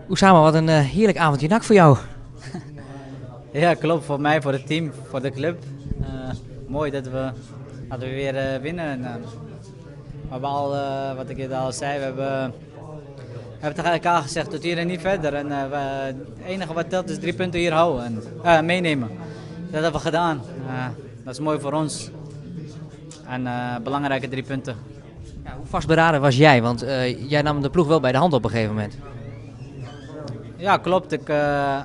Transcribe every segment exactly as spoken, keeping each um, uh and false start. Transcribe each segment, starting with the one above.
Oesama, wat een uh, heerlijk avondje N A C voor jou. Ja, klopt. Voor mij, voor het team, voor de club. Uh, mooi dat we, dat we weer uh, winnen. En, uh, we hebben al, uh, wat ik al zei, we hebben, we hebben tegen elkaar gezegd tot hier en niet verder. En, uh, we, het enige wat telt is drie punten hier houden en uh, meenemen. Dat hebben we gedaan. Uh, dat is mooi voor ons. En uh, belangrijke drie punten. Ja, hoe vastberaden was jij? Want uh, jij nam de ploeg wel bij de hand op een gegeven moment. Ja, klopt. Ik, uh,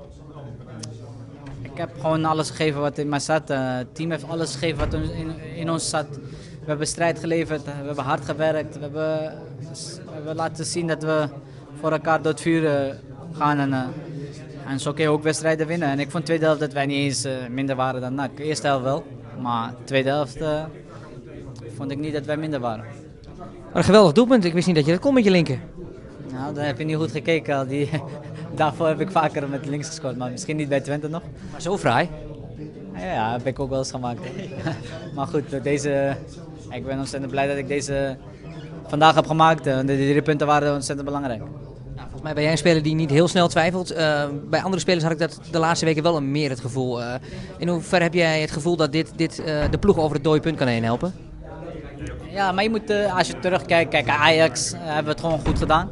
ik heb gewoon alles gegeven wat in mij zat. Uh, het team heeft alles gegeven wat in, in ons zat. We hebben strijd geleverd, we hebben hard gewerkt. We hebben, we hebben laten zien dat we voor elkaar door het vuur uh, gaan. En, uh, en zo kun je ook wedstrijden winnen. En ik vond de tweede helft dat wij niet eens uh, minder waren dan N A C. De eerste helft wel, maar de tweede helft uh, vond ik niet dat wij minder waren. Maar een geweldig doelpunt. Ik wist niet dat je dat kon met je linker. Nou, dan heb je niet goed gekeken. Die, daarvoor heb ik vaker met links gescoord, maar misschien niet bij Twente nog. Maar zo fraai. Ja, ja, heb ik ook wel eens gemaakt. Maar goed, deze, ik ben ontzettend blij dat ik deze vandaag heb gemaakt. De drie punten waren ontzettend belangrijk. Nou, volgens mij ben jij een speler die niet heel snel twijfelt. Uh, bij andere spelers had ik dat de laatste weken wel meer het gevoel. Uh, in hoeverre heb jij het gevoel dat dit, dit uh, de ploeg over het dode punt kan heen helpen? Ja, maar je moet, uh, als je terugkijkt, kijk, Ajax uh, hebben we het gewoon goed gedaan.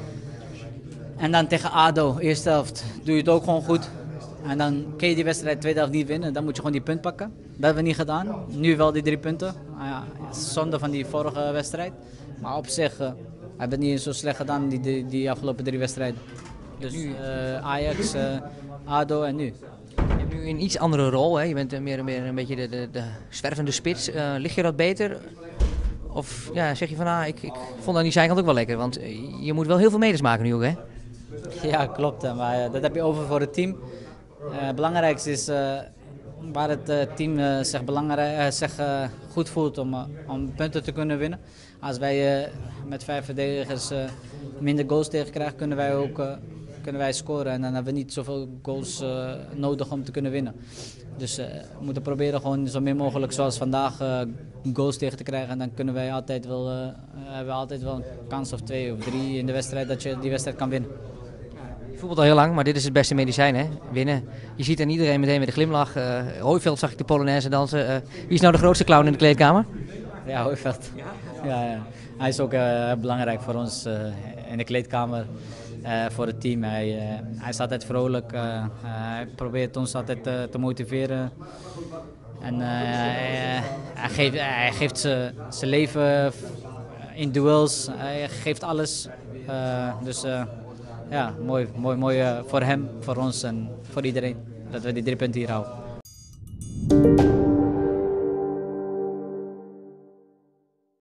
En dan tegen A D O, eerste helft, doe je het ook gewoon goed. En dan kun je die wedstrijd tweede helft niet winnen. Dan moet je gewoon die punt pakken. Dat hebben we niet gedaan. Nu wel die drie punten. Uh, ja, zonde van die vorige wedstrijd. Maar op zich uh, hebben we het niet zo slecht gedaan die, die, die afgelopen drie wedstrijden. Dus uh, Ajax, uh, A D O en nu. Je hebt nu een iets andere rol. Hè? Je bent meer, meer een beetje de, de, de zwervende spits. Uh, lig je dat beter? Of ja, zeg je van ah, ik, ik vond aan die zijkant ook wel lekker. Want je moet wel heel veel meters maken nu ook, hè? Ja, klopt. Maar uh, dat heb je over voor het team. Het uh, belangrijkste is uh, waar het uh, team uh, zich, belangrijk, uh, zich uh, goed voelt om, uh, om punten te kunnen winnen. Als wij uh, met vijf verdedigers uh, minder goals tegen krijgen, kunnen wij ook uh, kunnen wij scoren. En dan hebben we niet zoveel goals uh, nodig om te kunnen winnen. Dus uh, we moeten proberen gewoon zo min mogelijk zoals vandaag uh, goals tegen te krijgen. En dan kunnen wij altijd wel, uh, hebben we altijd wel een kans of twee of drie in de wedstrijd dat je die wedstrijd kan winnen. Je voetbalt al heel lang, maar dit is het beste medicijn, hè? Winnen. Je ziet aan iedereen meteen met een glimlach. Uh, Hooiveld zag ik de Polonaise dansen. Uh, wie is nou de grootste clown in de kleedkamer? Ja, Hooiveld. Ja? Ja, ja. Hij is ook uh, belangrijk voor ons uh, in de kleedkamer, uh, voor het team. Hij, uh, hij is altijd vrolijk. Uh, uh, hij probeert ons altijd uh, te motiveren. En uh, hij, hij geeft, hij geeft zijn leven in duels. Hij geeft alles. Uh, dus... Uh, Ja, mooi, mooi, mooi uh, voor hem, voor ons en voor iedereen dat we die drie punten hier houden.